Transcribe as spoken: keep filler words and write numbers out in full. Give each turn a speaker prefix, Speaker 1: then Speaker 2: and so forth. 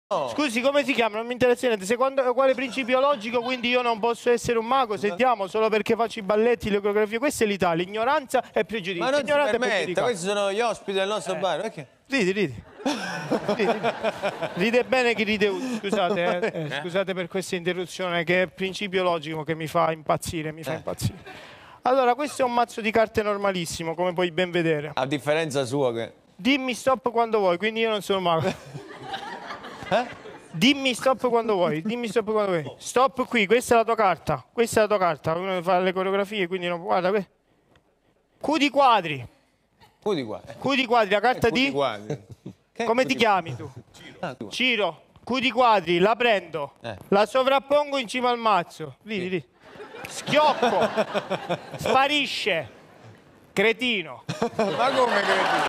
Speaker 1: Scusi, come si chiama? Non mi interessa niente. Secondo quale principio logico, quindi io non posso essere un mago? Sentiamo, solo perché faccio i balletti, le coreografie. Questa è l'Italia, ignoranza e pregiudizio.
Speaker 2: Ma non
Speaker 1: Ignorante
Speaker 2: si permetta, questi sono gli ospiti del nostro
Speaker 1: eh.
Speaker 2: bar, perché?
Speaker 1: Ridi, ridi. ridi, ridi. Ride bene chi ride. Scusate, eh, eh, scusate per questa interruzione, che è il principio logico che mi fa impazzire, mi fa
Speaker 2: eh.
Speaker 1: impazzire. Allora, questo è un mazzo di carte normalissimo, come puoi ben vedere.
Speaker 2: A differenza sua che...
Speaker 1: Dimmi stop quando vuoi, quindi io non sono mago.
Speaker 2: Eh?
Speaker 1: Dimmi stop quando vuoi, dimmi stop quando vuoi. Stop qui, questa è la tua carta, questa è la tua carta. Uno fa le coreografie, quindi non... Guarda, que... Q di quadri.
Speaker 2: Q di quadri.
Speaker 1: Q di quadri, la carta
Speaker 2: eh,
Speaker 1: di... Come ti chiami tu?
Speaker 2: Ah, tu?
Speaker 1: Ciro. Q di quadri, la prendo,
Speaker 2: eh.
Speaker 1: la sovrappongo in cima al mazzo. Vedi, vedi. Schiocco. Sparisce. Cretino.
Speaker 2: Ma come cretino?